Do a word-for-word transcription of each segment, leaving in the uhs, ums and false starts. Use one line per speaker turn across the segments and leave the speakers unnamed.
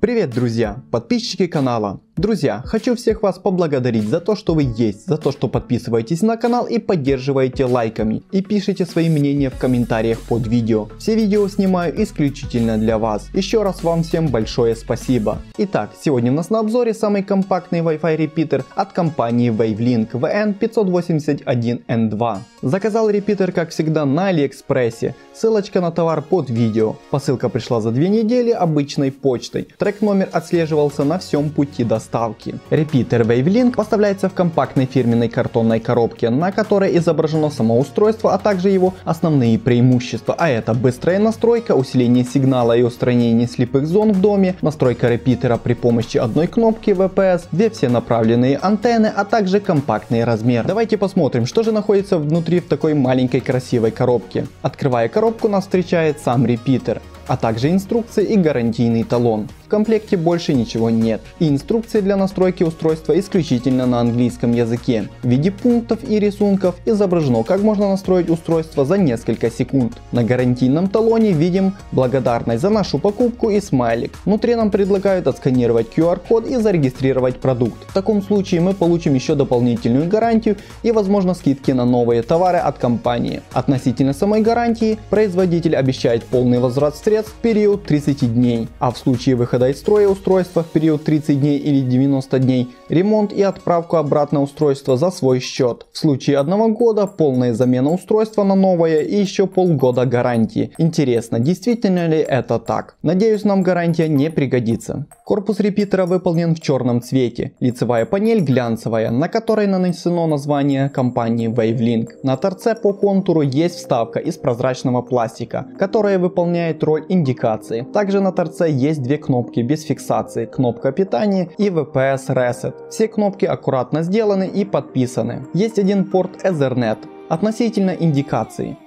Привет, друзья, подписчики канала. Друзья, хочу всех вас поблагодарить за то, что вы есть, за то, что подписываетесь на канал и поддерживаете лайками и пишите свои мнения в комментариях под видео. Все видео снимаю исключительно для вас. Еще раз вам всем большое спасибо. Итак, сегодня у нас на обзоре самый компактный Wi-Fi репитер от компании Wavelink ви эн пятьсот восемьдесят один эн два. Заказал репитер, как всегда, на Алиэкспрессе. Ссылочка на товар под видео. Посылка пришла за две недели обычной почтой. Трек номер отслеживался на всем пути доставки. Репитер Wavelink поставляется в компактной фирменной картонной коробке, на которой изображено само устройство, а также его основные преимущества. А это быстрая настройка, усиление сигнала и устранение слепых зон в доме, настройка репитера при помощи одной кнопки ви пи эс, две всенаправленные антенны, а также компактный размер. Давайте посмотрим, что же находится внутри в такой маленькой красивой коробке. Открывая коробку, нас встречает сам репитер, а также инструкция и гарантийный талон. В комплекте больше ничего нет. И инструкции для настройки устройства исключительно на английском языке. В виде пунктов и рисунков изображено, как можно настроить устройство за несколько секунд. На гарантийном талоне видим благодарность за нашу покупку и смайлик. Внутри нам предлагают отсканировать ку ар код и зарегистрировать продукт. В таком случае мы получим еще дополнительную гарантию и возможно скидки на новые товары от компании. Относительно самой гарантии, производитель обещает полный возврат средств в период тридцати дней, а в случае выхода из строя устройства в период тридцать дней или девяносто дней, ремонт и отправку обратно устройства за свой счет. В случае одного года полная замена устройства на новое и еще полгода гарантии. Интересно, действительно ли это так? Надеюсь, нам гарантия не пригодится. Корпус репитера выполнен в черном цвете. Лицевая панель глянцевая, на которой нанесено название компании Wavelink. На торце по контуру есть вставка из прозрачного пластика, которая выполняет роль индикации. Также на торце есть две кнопки без фиксации, кнопка питания и ви пи эс Reset. Все кнопки аккуратно сделаны и подписаны. Есть один порт Ethernet относительно индикации.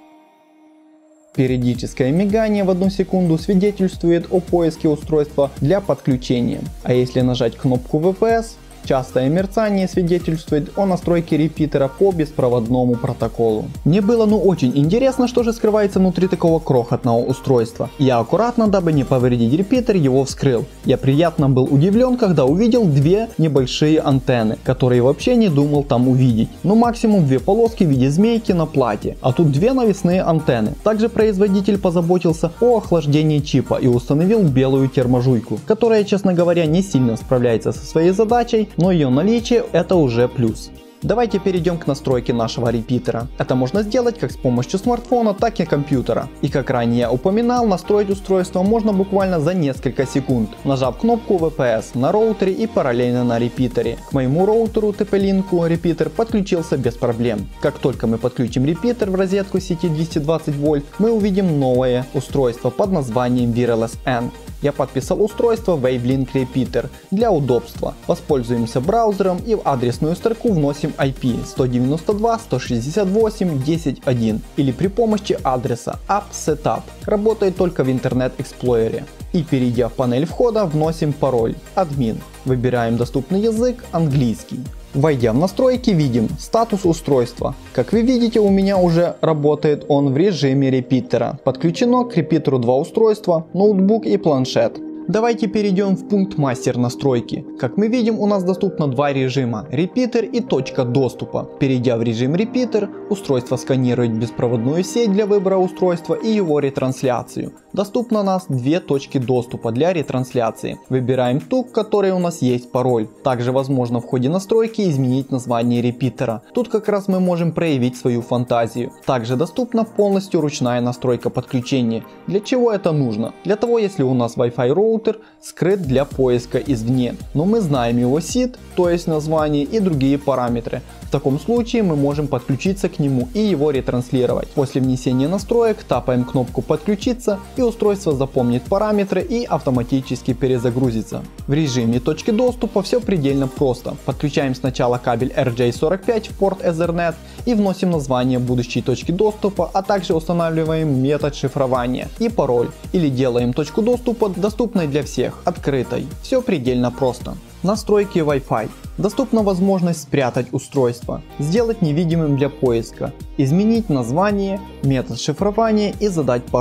Периодическое мигание в одну секунду свидетельствует о поиске устройства для подключения. А если нажать кнопку ви пи эс, частое мерцание свидетельствует о настройке репитера по беспроводному протоколу. Мне было ну очень интересно, что же скрывается внутри такого крохотного устройства. Я аккуратно, дабы не повредить репитер, его вскрыл. Я приятно был удивлен, когда увидел две небольшие антенны, которые вообще не думал там увидеть. Ну максимум две полоски в виде змейки на плате, а тут две навесные антенны. Также производитель позаботился о охлаждении чипа и установил белую терможуйку, которая, честно говоря, не сильно справляется со своей задачей, но ее наличие это уже плюс. Давайте перейдем к настройке нашего репитера. Это можно сделать как с помощью смартфона, так и компьютера. И как ранее я упоминал, настроить устройство можно буквально за несколько секунд, нажав кнопку ви пи эс на роутере и параллельно на репитере. К моему роутеру ти пи-линку репитер подключился без проблем. Как только мы подключим репитер в розетку сети двести двадцать вольт, мы увидим новое устройство под названием Wireless N. Я подписал устройство Wavelink Repeater для удобства. Воспользуемся браузером и в адресную строку вносим ай пи сто девяносто два точка сто шестьдесят восемь точка десять точка один или при помощи адреса app setup. Работает только в Internet Explorer. И перейдя в панель входа, вносим пароль admin. Выбираем доступный язык английский. Войдя в настройки, видим статус устройства. Как вы видите, у меня уже работает он в режиме репитера. Подключено к репитеру два устройства, ноутбук и планшет. Давайте перейдем в пункт мастер настройки. Как мы видим, у нас доступно два режима: репитер и точка доступа. Перейдя в режим репитер, устройство сканирует беспроводную сеть для выбора устройства и его ретрансляцию. Доступно у нас две точки доступа для ретрансляции. Выбираем ту, к которой у нас есть пароль. Также возможно в ходе настройки изменить название репитера. Тут как раз мы можем проявить свою фантазию. Также доступна полностью ручная настройка подключения. Для чего это нужно? Для того, если у нас Wi-Fi роутер скрыт для поиска извне, но мы знаем его сид, то есть название и другие параметры. В таком случае мы можем подключиться к нему и его ретранслировать. После внесения настроек тапаем кнопку подключиться, и устройство запомнит параметры и автоматически перезагрузится. В режиме точки доступа все предельно просто. Подключаем сначала кабель эр джей сорок пять в порт Ethernet и вносим название будущей точки доступа, а также устанавливаем метод шифрования и пароль, или делаем точку доступа доступной для всех, открытой. Все предельно просто. Настройки Wi-Fi. Доступна возможность спрятать устройство, сделать невидимым для поиска, изменить название, метод шифрования и задать пароль.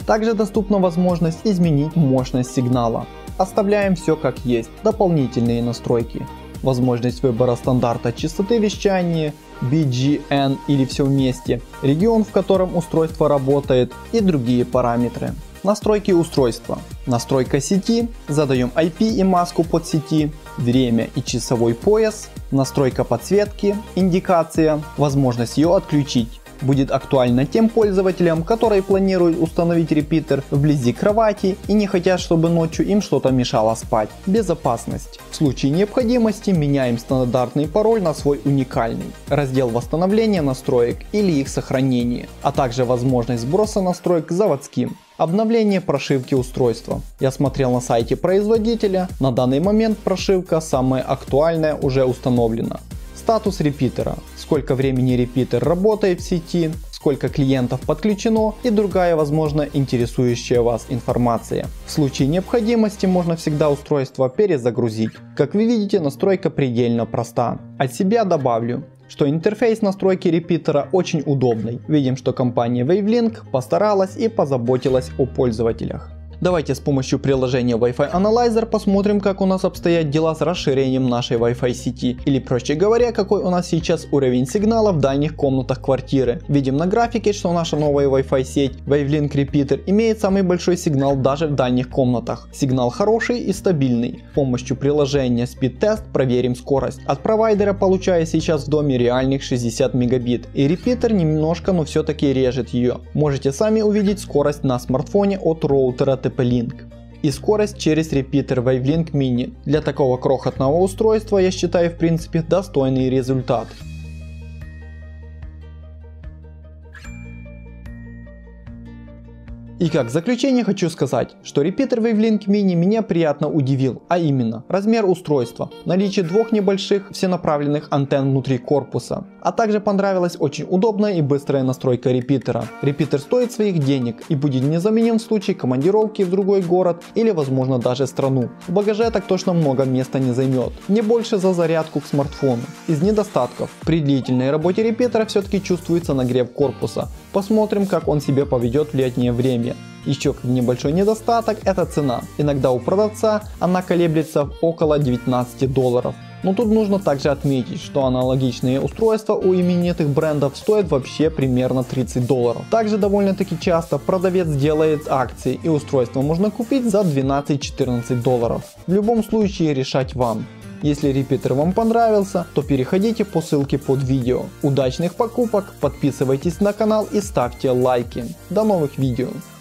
Также доступна возможность изменить мощность сигнала. Оставляем все как есть. Дополнительные настройки. Возможность выбора стандарта частоты вещания, би джи эн или все вместе, регион, в котором устройство работает и другие параметры. Настройки устройства. Настройка сети. Задаем ай пи и маску под сети. Время и часовой пояс. Настройка подсветки. Индикация. Возможность ее отключить. Будет актуально тем пользователям, которые планируют установить репитер вблизи кровати и не хотят, чтобы ночью им что-то мешало спать. Безопасность. В случае необходимости меняем стандартный пароль на свой уникальный. Раздел восстановления настроек или их сохранения, а также возможность сброса настроек к заводским. Обновление прошивки устройства. Я смотрел на сайте производителя, на данный момент прошивка самая актуальная уже установлена. Статус репитера. Сколько времени репитер работает в сети, сколько клиентов подключено и другая, возможно, интересующая вас информация. В случае необходимости можно всегда устройство перезагрузить. Как вы видите, настройка предельно проста. От себя добавлю, что интерфейс настройки репитера очень удобный. Видим, что компания Wavelink постаралась и позаботилась о пользователях. Давайте с помощью приложения Wi-Fi Analyzer посмотрим, как у нас обстоят дела с расширением нашей Wi-Fi сети. Или проще говоря, какой у нас сейчас уровень сигнала в дальних комнатах квартиры. Видим на графике, что наша новая Wi-Fi сеть Wavelink Repeater имеет самый большой сигнал даже в дальних комнатах. Сигнал хороший и стабильный. С помощью приложения Speed Test проверим скорость. От провайдера получаю сейчас в доме реальных шестьдесят мегабит. И репитер немножко, но все-таки режет ее. Можете сами увидеть скорость на смартфоне от роутера ти пи-Link. И скорость через репитер Wavelink Mini. Для такого крохотного устройства, я считаю, в принципе достойный результат. И как заключение хочу сказать, что репитер Wavelink Mini меня приятно удивил, а именно размер устройства, наличие двух небольших всенаправленных антенн внутри корпуса, а также понравилась очень удобная и быстрая настройка репитера. Репитер стоит своих денег и будет незаменим в случае командировки в другой город или возможно даже страну. В багаже так точно много места не займет, не больше за зарядку к смартфону. Из недостатков: при длительной работе репитера все-таки чувствуется нагрев корпуса. Посмотрим, как он себя поведет в летнее время. Еще небольшой недостаток — это цена. Иногда у продавца она колеблется около девятнадцати долларов. Но тут нужно также отметить, что аналогичные устройства у именитых брендов стоят вообще примерно тридцать долларов. Также довольно-таки часто продавец делает акции, и устройство можно купить за двенадцать-четырнадцать долларов. В любом случае решать вам. Если репитер вам понравился, то переходите по ссылке под видео. Удачных покупок, подписывайтесь на канал и ставьте лайки. До новых видео.